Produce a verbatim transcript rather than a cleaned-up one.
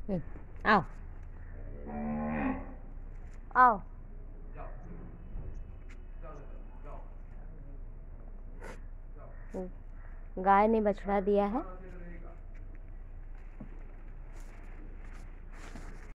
हम्म, आओ आओ। गाय ने बछड़ा दिया है।